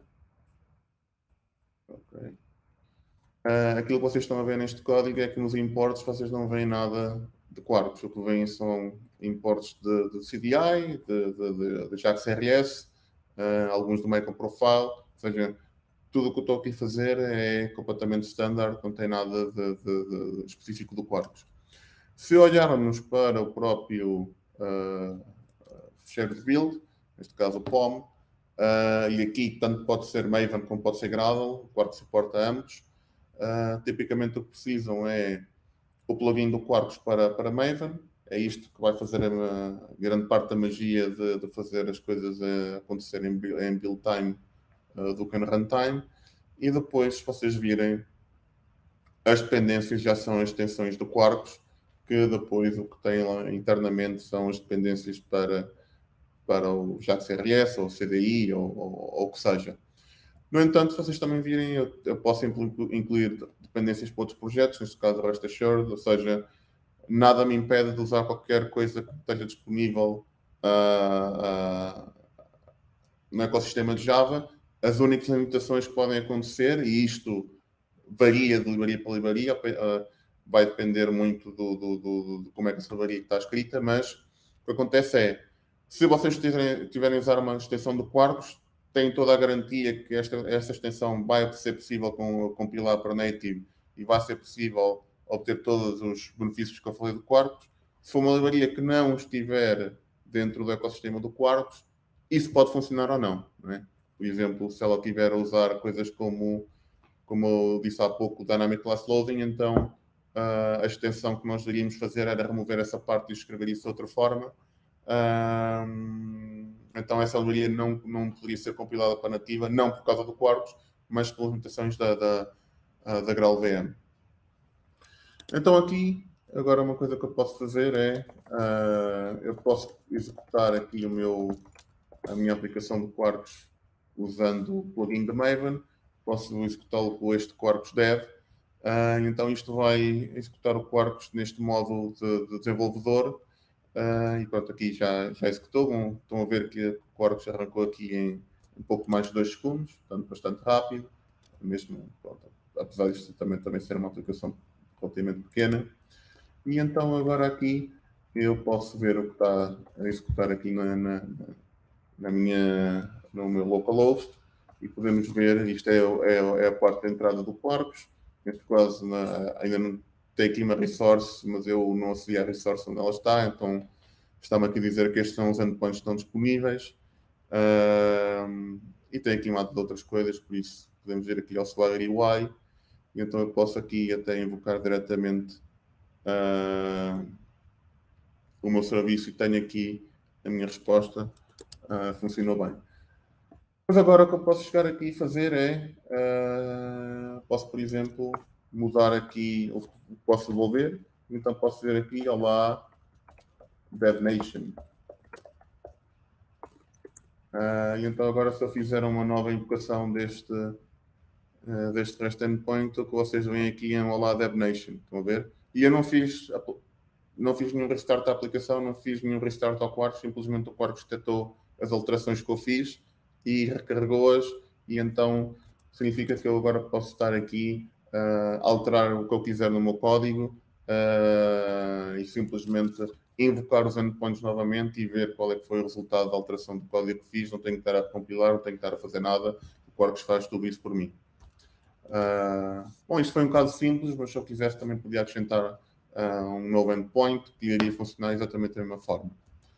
[SPEAKER 2] Okay. Uh, aquilo que vocês estão a ver neste código é que nos imports vocês não veem nada de Quarkus. O que vêm são imports de, de C D I, de, de, de, de Jax R S, uh, alguns do Macon Profile, ou seja, tudo o que eu estou aqui a fazer é completamente standard, não tem nada de, de, de específico do Quarkus. Se olharmos para o próprio uh, fecheiro de build, neste caso o P O M, uh, e aqui tanto pode ser Maven como pode ser Gradle, o Quarkus suporta ambos. Uh, tipicamente o que precisam é o plugin do Quarkus para, para Maven. É isto que vai fazer a, a grande parte da magia de, de fazer as coisas uh, acontecerem em, em build time uh, do que no runtime. E depois, se vocês virem, as dependências já são as extensões do Quarkus, que depois o que tem lá internamente são as dependências para, para o Jax R S, ou o C D I, ou, ou, ou o que seja. No entanto, se vocês também virem, eu, eu posso incluir dependências para outros projetos, neste caso Rest Assured, ou seja, nada me impede de usar qualquer coisa que esteja disponível uh, uh, no ecossistema de Java, as únicas limitações que podem acontecer, e isto varia de livraria para livraria, uh, vai depender muito do, do, do, do como é que essa livraria está escrita, mas o que acontece é, se vocês tiverem, tiverem a usar uma extensão do Quarkus, têm toda a garantia que esta, esta extensão vai ser possível com, compilar para native e vai ser possível obter todos os benefícios que eu falei do Quarkus. Se for uma livraria que não estiver dentro do ecossistema do Quarkus, isso pode funcionar ou não, não é? Por exemplo, se ela tiver a usar coisas como, como eu disse há pouco, o Dynamic Class Loading, então uh, a extensão que nós iríamos fazer era remover essa parte e escrever isso de outra forma. Uh, então essa livraria não, não poderia ser compilada para nativa, não por causa do Quarkus, mas pelas limitações da, da, uh, da GraalVM. Então aqui, agora uma coisa que eu posso fazer é, uh, eu posso executar aqui o meu, a minha aplicação do Quarkus usando o plugin da Maven, posso executá-lo com este Quarkus Dev, uh, então isto vai executar o Quarkus neste modo de, de desenvolvedor, uh, e pronto, aqui já, já executou. Bom, estão a ver que o Quarkus arrancou aqui em um pouco mais de dois segundos, portanto bastante rápido, mesmo, pronto, apesar disto também, também ser uma aplicação relativamente pequena. E então agora aqui eu posso ver o que está a executar aqui na, na, na minha, no meu localhost, e podemos ver, isto é, é, é a parte da entrada do Quarkus. Neste caso na, ainda não tem aqui uma resource, mas eu não acedi à resource onde ela está, então está-me aqui a dizer que estes são os endpoints que estão disponíveis. Uh, e tem aqui uma de outras coisas, por isso podemos ir aqui ao Swagger U I, e então eu posso aqui até invocar diretamente uh, o meu serviço e tenho aqui a minha resposta. Uh, funcionou bem. Mas agora o que eu posso chegar aqui e fazer é, uh, posso, por exemplo, mudar aqui o que posso devolver. Então posso dizer aqui, olá, DevNation. Uh, e então agora, se eu fizer uma nova invocação deste, uh, deste REST endpoint, o que vocês veem aqui é um olá, DevNation. Estão a ver? E eu não fiz, não fiz nenhum restart da aplicação, não fiz nenhum restart ao Quarkus, simplesmente o Quarkus detectou as alterações que eu fiz e recarregou-as, e então significa que eu agora posso estar aqui a uh, alterar o que eu quiser no meu código uh, e simplesmente invocar os endpoints novamente e ver qual é que foi o resultado da alteração do código que fiz. Não tenho que estar a compilar, não tenho que estar a fazer nada, o Quarkus faz tudo isso por mim. Uh, bom, isto foi um caso simples, mas se eu quisesse também podia acrescentar uh, um novo endpoint que iria funcionar exatamente da mesma forma.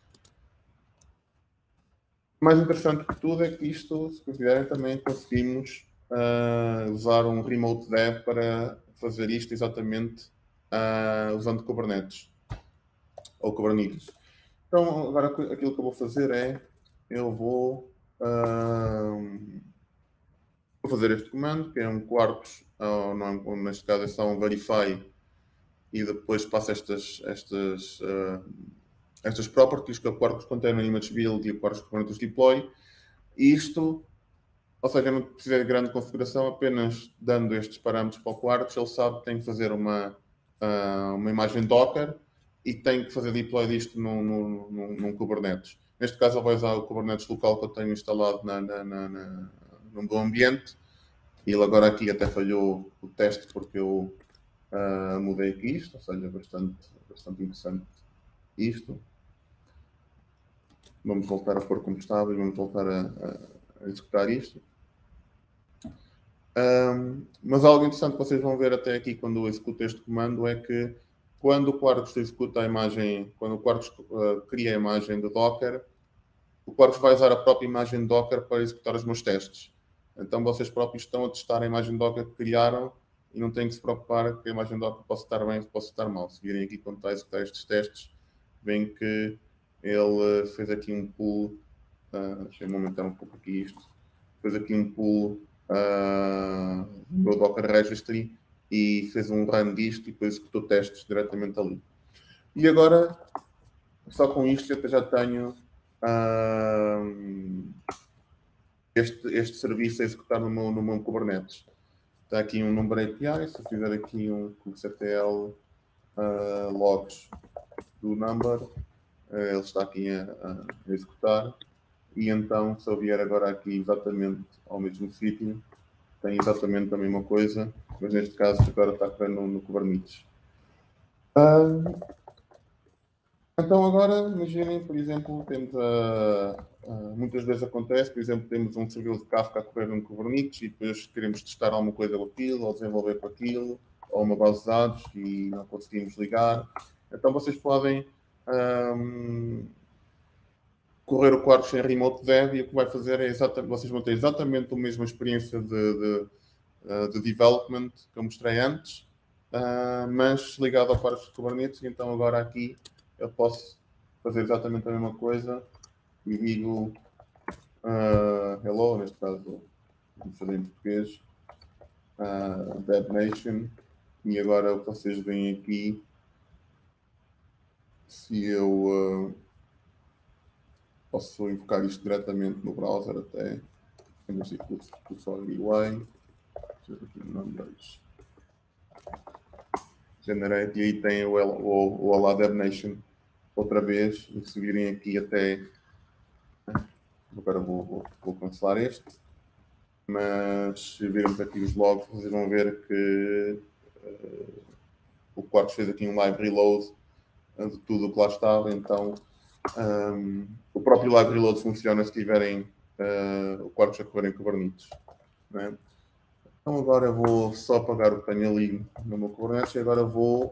[SPEAKER 2] O mais interessante de tudo é que isto, se considerem, também conseguimos uh, usar um remote dev para fazer isto exatamente uh, usando Kubernetes ou Kubernetes. Então, agora aquilo que eu vou fazer é, eu vou, uh, vou fazer este comando, que é um Quarkus, ou não, neste caso é só um verify, e depois passo estas, estas, uh, estas properties que o Quarkus Container Image Build e o Quarkus Kubernetes Deploy. Isto, ou seja, não precisa de grande configuração, apenas dando estes parâmetros para o Quarkus, ele sabe que tem que fazer uma, uh, uma imagem Docker e tem que fazer deploy disto num, num, num, num Kubernetes. Neste caso, ele vai usar o Kubernetes local que eu tenho instalado na, na, na, na, no meu ambiente. E ele agora aqui até falhou o teste porque eu uh, mudei aqui isto, ou seja, bastante, bastante interessante isto. Vamos voltar a pôr como estava e vamos voltar a, a, a executar isto. Um, mas algo interessante que vocês vão ver até aqui quando eu executo este comando é que quando o Quarkus executa a imagem, quando o Quarkus uh, cria a imagem do Docker, o Quarkus vai usar a própria imagem Docker para executar os meus testes. Então vocês próprios estão a testar a imagem Docker que criaram e não têm que se preocupar que a imagem Docker possa estar bem ou possa estar mal. Se virem aqui quando está a executar estes testes, veem que ele fez aqui um pull, uh, deixa-me aumentar um pouco aqui isto, fez aqui um pull uh, do Docker Registry e fez um run disto e depois executou testes diretamente ali. E agora, só com isto, eu já tenho uh, este, este serviço a executar no meu, no meu Kubernetes. Está aqui um number A P I, se eu fizer aqui um kubectl uh, logs do number, ele está aqui a, a executar. E então, se eu vier agora aqui exatamente ao mesmo sítio, tem exatamente a mesma coisa, mas neste caso agora está a correr no, no Kubernetes. Uh, então agora, imaginem, por exemplo, temos a, a, muitas vezes acontece, por exemplo, temos um servidor de Kafka a correr no Kubernetes e depois queremos testar alguma coisa com aquilo, ou desenvolver com aquilo, ou uma base de dados e não conseguimos ligar. Então vocês podem um, correr o Quarkus em Remote Dev e o que vai fazer é exatamente, vocês vão ter exatamente a mesma experiência de, de, de development que eu mostrei antes, uh, mas ligado ao Quarkus de Kubernetes. Então agora aqui eu posso fazer exatamente a mesma coisa e digo uh, hello, neste caso vou fazer em português, uh, Dev Nation, e agora o que vocês veem aqui, se eu uh, posso invocar isto diretamente no browser até, tenho assim tudo só U I, aqui no dois. Generate, e aí tem o, o, o Olá Dev Nation outra vez, e se virem aqui até, agora vou, vou, vou cancelar este, mas se virmos aqui os logs, vocês vão ver que uh, o Quarkus fez aqui um live reload de tudo o que lá estava. Então um, o próprio live reload funciona se tiverem uh, o Quarkus a correr em Kubernetes, né? Então agora eu vou só apagar o que tenho ali no meu Kubernetes e agora vou,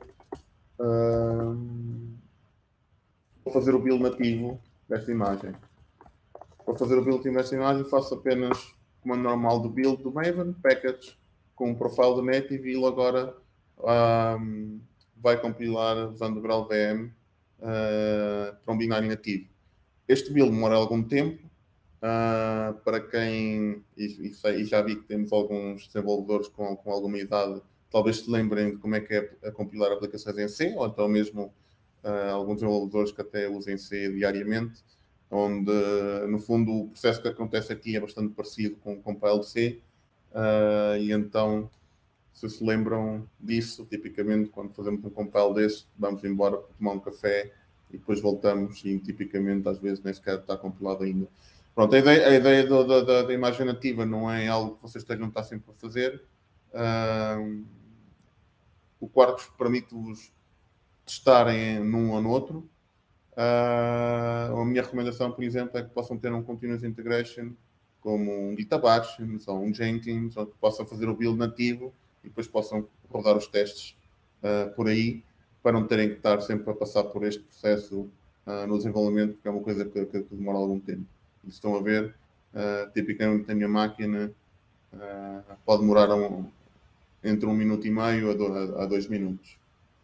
[SPEAKER 2] um, vou fazer o build nativo desta imagem. Para fazer o build nativo desta imagem faço apenas o comando normal do build do Maven, package, com um profile do native, e ele agora um, vai compilar usando o GraalVM uh, para um binário nativo. Este build demora algum tempo. Uh, para quem, e, e, já vi que temos alguns desenvolvedores com, com alguma idade, talvez se lembrem de como é que é a compilar aplicações em C, ou então mesmo uh, alguns desenvolvedores que até usam C diariamente, onde no fundo o processo que acontece aqui é bastante parecido com o compile de C, uh, e então se se lembram disso, tipicamente quando fazemos um compile desse, vamos embora tomar um café e depois voltamos e tipicamente às vezes nem sequer está compilado ainda. Pronto, a ideia, a ideia do, da, da, da imagem nativa não é algo que vocês tenham de estar sempre a fazer. Uh, o Quarkus permite-vos testarem num ou no outro. Uh, a minha recomendação, por exemplo, é que possam ter um Continuous Integration como um GitHub Actions ou um Jenkins, ou que possam fazer o build nativo e depois possam rodar os testes uh, por aí, para não terem que estar sempre a passar por este processo uh, no desenvolvimento, porque é uma coisa que, que, que demora algum tempo. E estão a ver, uh, tipicamente a minha máquina uh, pode demorar um, entre um minuto e meio a, do, a, a dois minutos.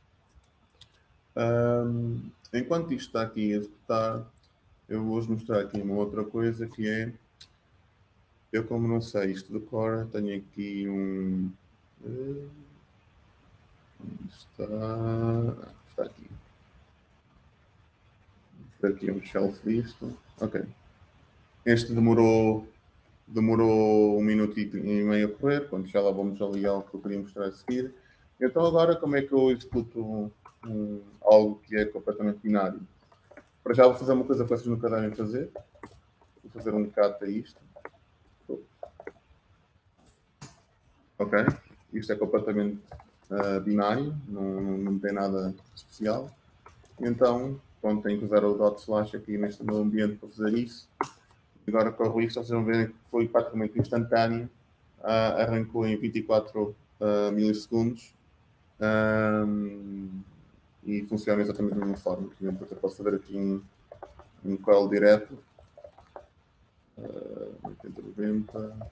[SPEAKER 2] Um, enquanto isto está aqui a executar, eu vou-vos mostrar aqui uma outra coisa, que é, eu como não sei isto de cor, tenho aqui um... Uh, onde está? Está aqui. Está aqui um shelf list. Ok. Este demorou, demorou um minuto e meio a correr, quando já lá vamos ali ao que eu queria mostrar a seguir. Então agora como é que eu executo um, algo que é completamente binário? Para já vou fazer uma coisa que vocês nunca devem fazer. Vou fazer um cat a isto. Ok? Isto é completamente uh, binário, não, não, não tem nada especial. Então, pronto, tenho que usar o dot slash aqui neste meu ambiente para fazer isso. Agora corro isto, vocês vão ver que foi praticamente instantâneo. Uh, arrancou em vinte e quatro uh, milissegundos. Um, e funciona exatamente da mesma forma. Por exemplo, eu posso fazer aqui um, um call direto. Uh, oitenta e noventa.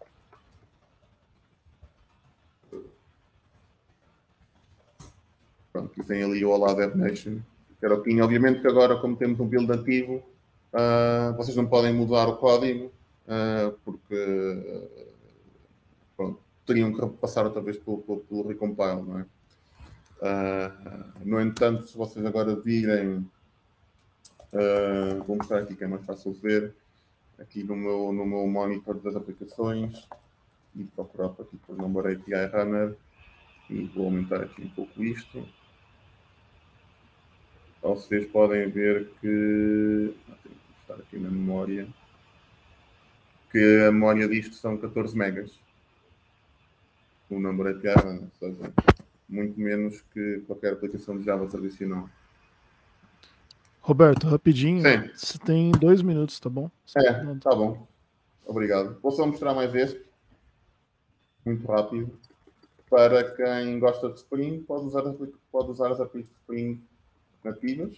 [SPEAKER 2] Pronto, e tem ali o Olá Dev Nation, que era o P I N. Obviamente que agora, como temos um build ativo, uh, vocês não podem mudar o código, uh, porque uh, pronto, teriam que passar outra vez pelo, pelo, pelo recompile, não é? Uh, no entanto, se vocês agora virem, uh, vou mostrar aqui que é mais fácil ver, aqui no meu, no meu monitor das aplicações, e procurar por aqui por number A P I Runner, e vou aumentar aqui um pouco isto. vocês podem ver que, ah, tenho que estar aqui na memória, que a memória disto são catorze megas. O number A P I, ou seja, muito menos que qualquer aplicação de Java tradicional.
[SPEAKER 1] Roberto, rapidinho,
[SPEAKER 2] Sim,
[SPEAKER 1] você tem dois minutos, tá bom?
[SPEAKER 2] é,
[SPEAKER 1] Não,
[SPEAKER 2] tá bom. Obrigado. Vou só mostrar mais este, muito rápido. Para quem gosta de Spring, pode usar, pode usar as A P Is de Spring nativas.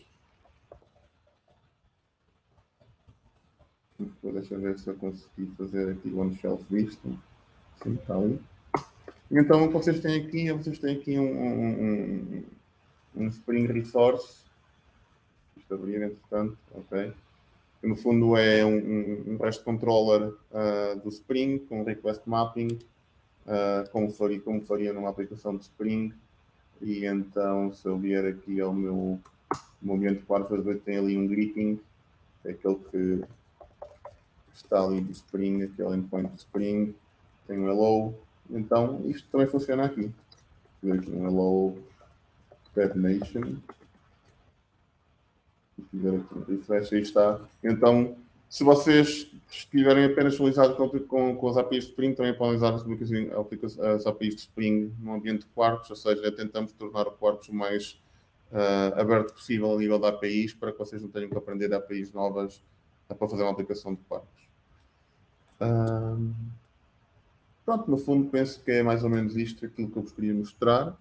[SPEAKER 2] Deixa eu ver se eu consegui fazer aqui o on-shelf disto. Sim, está ali. Então, vocês têm aqui, vocês têm aqui um, um, um, um Spring Resource. Isto abrir, entretanto, ok? Que no fundo é um, um, um REST controller uh, do Spring, com request mapping, uh, como, faria, como faria numa aplicação de Spring. E então, se eu vier aqui ao meu, meu ambiente de quarto, tem ali um greeting, é aquele que está ali do Spring, aquele endpoint do Spring, tem um hello. Então, isto também funciona aqui. Aqui um hello Dev Nation. Se fizer aqui um refresh, aí está. Então, se vocês estiverem apenas familiarizados com, com, com as A P Is de Spring, também podem usar as, as A P Is de Spring no ambiente de Quarkus, ou seja, tentamos tornar o Quarkus o mais uh, aberto possível a nível de A P Is, para que vocês não tenham que aprender A P Is novas uh, para fazer uma aplicação de Quarkus. Um, pronto, no fundo, penso que é mais ou menos isto aquilo que eu vos queria mostrar.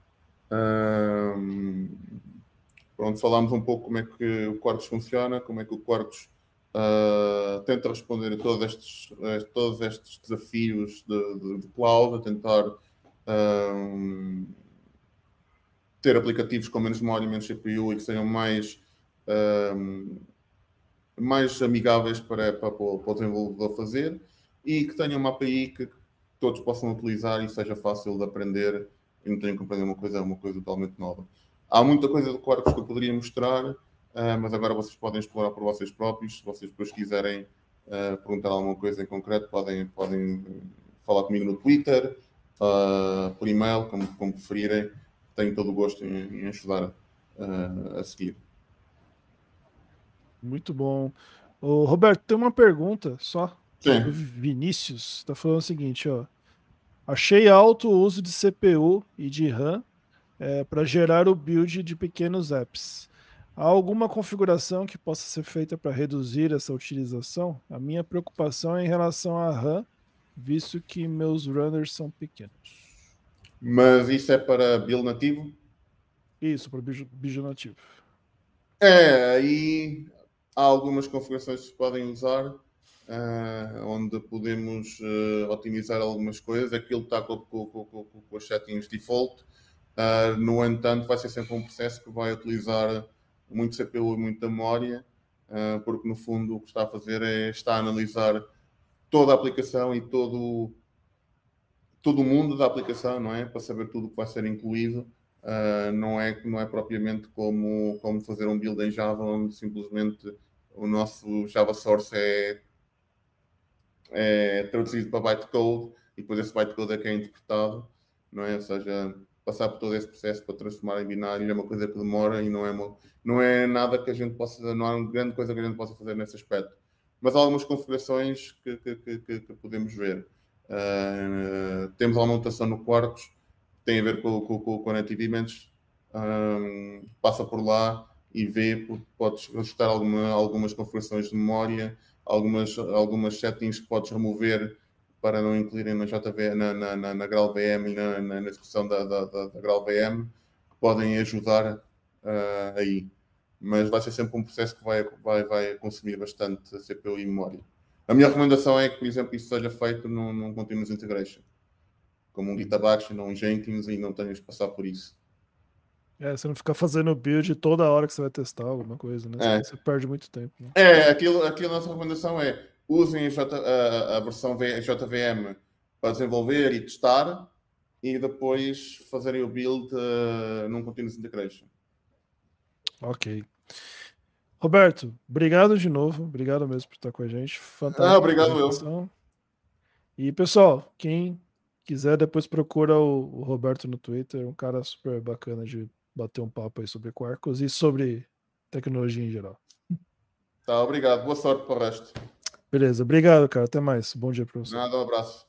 [SPEAKER 2] Um, Pronto, falámos um pouco como é que o Quarkus funciona, como é que o Quarkus uh, tenta responder a todos estes, a todos estes desafios de, de, de cloud, a tentar um, ter aplicativos com menos memória, menos C P U e que sejam mais, um, mais amigáveis para, para, para o desenvolvedor fazer e que tenham uma A P I que todos possam utilizar e seja fácil de aprender e não tenham que aprender uma coisa, uma coisa totalmente nova. Há muita coisa do Quarkus que eu poderia mostrar, uh, mas agora vocês podem explorar por vocês próprios. Se vocês depois quiserem uh, perguntar alguma coisa em concreto, podem, podem falar comigo no Twitter, uh, por e-mail, como, como preferirem. Tenho todo o gosto em, em ajudar uh, a seguir.
[SPEAKER 1] muito bom. Ô, Roberto, tem uma pergunta só do
[SPEAKER 2] Sim.
[SPEAKER 1] Vinícius. Tá falando o seguinte, ó. Achei alto o uso de C P U e de RAM é, para gerar o build de pequenos apps. Há alguma configuração que possa ser feita para reduzir essa utilização? A minha preocupação é em relação à RAM, visto que meus runners são pequenos.
[SPEAKER 2] Mas isso é para build nativo?
[SPEAKER 1] Isso, para o build nativo.
[SPEAKER 2] É, aí há algumas configurações que se podem usar, uh, onde podemos uh, otimizar algumas coisas. Aquilo está com, com, com, com as settings default. Uh, no entanto, vai ser sempre um processo que vai utilizar muito C P U e muita memória, uh, porque no fundo o que está a fazer é está a analisar toda a aplicação e todo, todo o mundo da aplicação, não é? Para saber tudo o que vai ser incluído. Uh, não, é, não é propriamente como, como fazer um build em Java, onde simplesmente o nosso Java Source é, é traduzido para bytecode e depois esse bytecode é que é interpretado, não é? Ou seja, passar por todo esse processo para transformar em binário é uma coisa que demora e não é, uma, não é nada que a gente possa, não há uma grande coisa que a gente possa fazer nesse aspecto. Mas há algumas configurações que, que, que, que podemos ver. Uh, temos a montação no Quarkus, tem a ver com, com, com, com Native Images, um, passa por lá e vê, podes ajustar alguma, algumas configurações de memória, algumas, algumas settings que podes remover para não incluírem na J V, na, na, na, na GraalVM e na, na, na execução da, da, da, da GraalVM, que podem ajudar uh, aí. Mas vai ser sempre um processo que vai, vai, vai consumir bastante C P U e memória. A minha recomendação é que, por exemplo, isso seja feito num, num Continuous Integration, como um GitHub Action ou um Jenkins, e não tenhas de passar por isso.
[SPEAKER 1] É, você não fica fazendo build toda hora que você vai testar alguma coisa, né? Senão
[SPEAKER 2] É,
[SPEAKER 1] você perde muito tempo, né?
[SPEAKER 2] é aquilo, aquilo, a nossa recomendação é usem a, J, a, a versão v, J V M para desenvolver e testar e depois fazerem o build uh, num Continuous Integration.
[SPEAKER 1] Ok. Roberto, obrigado de novo. Obrigado mesmo por estar com a gente.
[SPEAKER 2] Ah,
[SPEAKER 1] Fantástica
[SPEAKER 2] obrigado eu.
[SPEAKER 1] apresentação. E, pessoal, quem quiser, depois procura o, o Roberto no Twitter. Um cara super bacana de bater um papo aí sobre Quarkus e sobre tecnologia em geral.
[SPEAKER 2] Tá, obrigado. Boa sorte para o resto.
[SPEAKER 1] Beleza, obrigado, cara. Até mais. Bom dia para você.
[SPEAKER 2] Nada, um abraço.